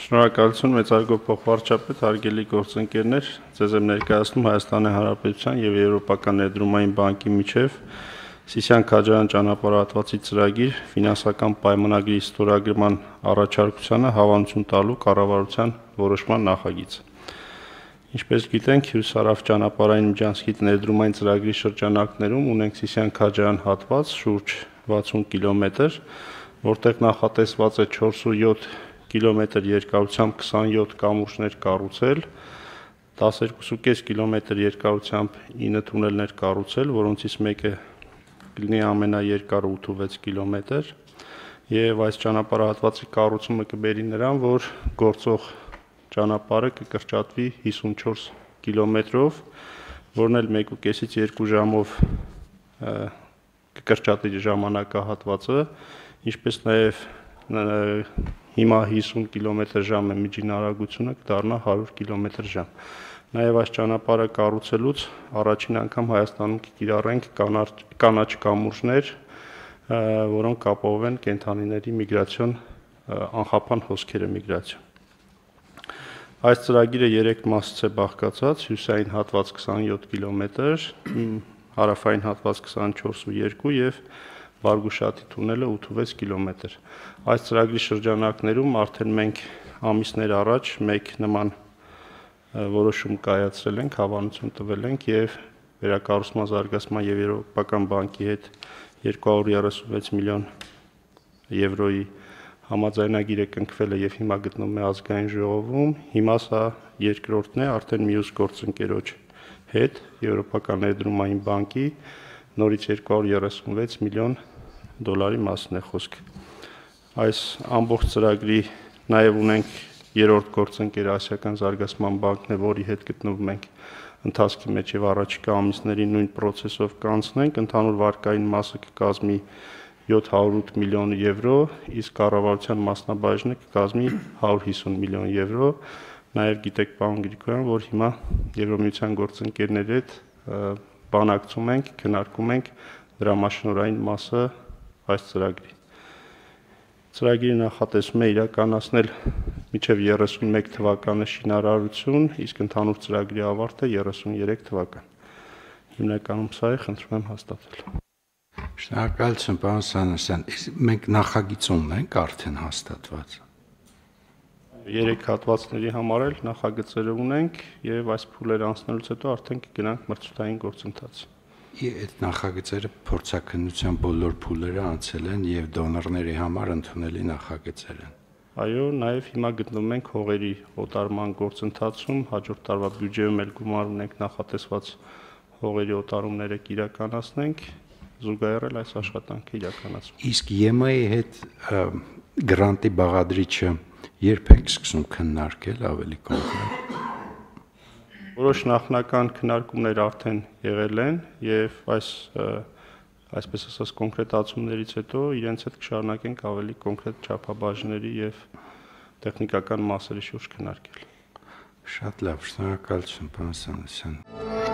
Շնորհակալություն մեծարգո փոխվարչապետ, հարգելի գործընկերներ, ձեզ եմ ներկայացնում Հայաստանի Հանրապետության եւ Եվրոպական ներդրումային բանկի միջև Սիսիան-Քաջարան ճանապարհատվածի ծրագիր ֆինանսական պայմանագրի ստորագրման առաջարկությանը հավանություն տալու կառավարության որոշման նախագիծ։ Ինչպես գիտենք, հյուսարավ ճանապարհային միջանցքի ներդրումային ծրագրի շրջանակներում ունենք Սիսիան-Քաջարան հատված շուրջ 60 կիլոմետր, որտեղ նախատեսված է 407 կիլոմետր երկարությամբ 27 կամուրջներ կառուցել, 12.5 կիլոմետր երկարությամբ 9 թունելներ կառուցել, որոնցից մեկը կլինի ամենաերկարը 86 կիլոմետր, եւ այս ճանապարհատվածի կառուցումը կբերի նրան, որ գործող ճանապարհը կկրճատվի 54 կիլոմետրով, որն էլ 1.5-ից 2 ժամով կկրճատի ժամանակահատվածը, ինչպես նաեւ հիմա 50 կմ/ժ է միջին արագությունը կդառնա 100 կմ/ժ։ Նաև այս ճանապարհը կառուցելուց առաջին անգամ Հայաստանում կկիրառենք կանաչ կամուրջներ, որոնք կապահովեն կենդանիների միգրացիոն անխափան հոսքերը միգրացիոն։ Այս ծրագիրը 3 մասից է բաղկացած՝ հյուսային հատված 27 կիլոմետր, հարավային հատված 24.2 եւ Վարգուշատի թունելը 86 կիլոմետր։ Այս ծրագրի շրջանակներում արդեն մենք ամիսներ առաջ մեկ նման որոշում կայացրել ենք, հավանություն տվել ենք եւ վերակառուցման զարգացման եւ Եվրոպական բանկի հետ 236 միլիոն եվրոյի համաձայնագիրը կնքվել է եւ հիմա գտնվում է ազգային ժողովում։ Հիմա սա երկրորդն է արդեն մյուս գործընկերոջ հետ Եվրոպական ներդրումային բանկի նորից 236 միլիոն դոլարի մասն է խոսք։ Այս ամբողջ ծրագրի նաև ունենք երրորդ գործընկեր Ասիական զարգացման բանկն է, որի հետ գտնվում ենք ընթացքի մեջ եւ առաջիկա ամիսներին նույն process-ով կանցնենք, ընդհանուր վարկային մասը կկազմի 708 միլիոն եվրո, իսկ կառավարության մասնաբաժինը կկազմի 150 միլիոն եվրո։ Նաև գիտեք, պարոն Գրիգորյան, որ հիմա Եվրոմիության գործընկերների հետ բանակցում ենք, քննարկում ենք դրամաշնորհային մասը այս ծրագրի։ Ծրագիրը նախատեսվում է իրականացնել մինչև 31 թվականը շինարարություն, իսկ ընդհանուր ծրագրի ավարտը 33 թվական։ Հիմնականում սա է, խնդրում եմ հաստատել։ Շնորհակալություն, պարոն Սանոսյան։ Մենք նախագիծ ունենք արդեն հաստատված։ 3 հատվածների համար էլ նախագծերը ունենք եւ այս փուլերը անցնելուց հետո արդեն կգնանք մրցութային գործընթաց։ Այդ նախագծերը փորձաքննության բոլոր փուլերը անցել են եւ դոնորների համար ընդունելի նախագծեր են։ Այո, նաեւ հիմա գտնվում ենք հողերի օտարման գործընթացում, հաջորդ տարվա բյուջեում էլ գումար ունենք նախատեսված հողերի օտարումները կիրականացնենք, զուգահեռ այս աշխատանքը իրականացվում։ Իսկ ԵՄ-ի հետ գրանտի բաղադրիչը երբ եք սկսում քննարկել ավելի կոնկրետ։ Որոշ նախնական քննարկումներ արդեն եղել են եւ այսպես ասած կոնկրետացումներից հետո իրենց հետ կշարունակենք ավելի կոնկրետ չափաբաժների եւ տեխնիկական մասերի շուրջ քննարկել։ Շատ լավ, շնորհակալություն, պարոն Սանոսյան։